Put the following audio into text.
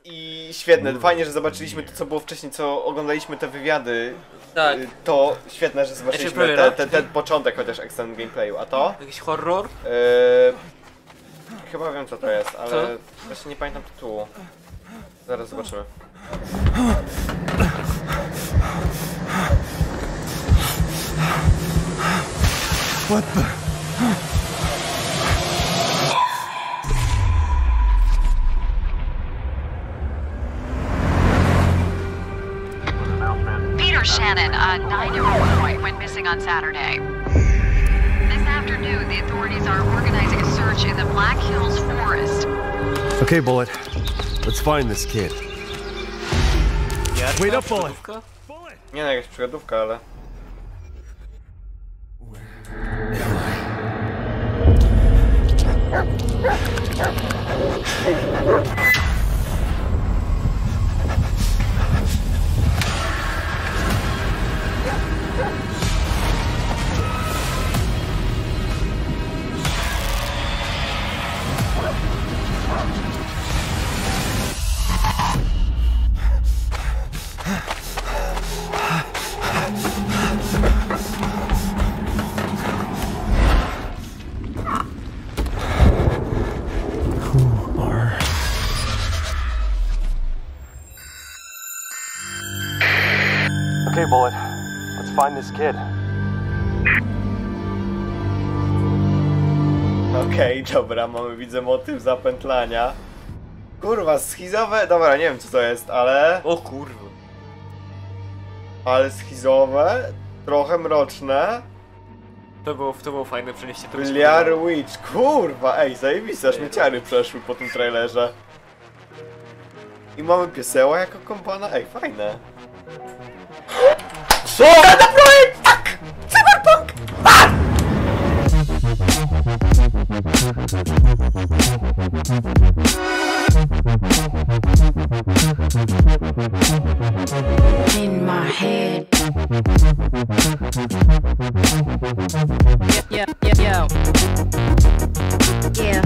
I świetne, fajnie, że zobaczyliśmy to, co było wcześniej, co oglądaliśmy te wywiady. Tak. To świetne, że zobaczyliśmy ten początek chociaż extended gameplayu, a to? Jakiś horror? Chyba wiem, co to jest, ale właśnie nie pamiętam tytułu. Zaraz zobaczymy. What the? Peter Shannon, a 9-year-old boy, went missing on Saturday. This afternoon, the authorities are organizing a search in the Black Hills Forest. Okay, Bullet. Let's find this kid. Wait up, Bullet! Nie no, jakaś przygodówka, ale... Okay, Bullet. Let's find this kid. Okej, dobra, mamy, widzę, motyw zapętlania. Kurwa, schizowe... Dobra, nie wiem, co to jest, ale... O kurwa. Ale schizowe, trochę mroczne. To było fajne przejście. Blair Witch, kurwa, ej, zajebiste, aż mi ciary przeszły po tym trailerze. I mamy pieseła jako kompana, ej, fajne. Co? To projekt! Tak! Cyberpunk! A! In my head. Yeah.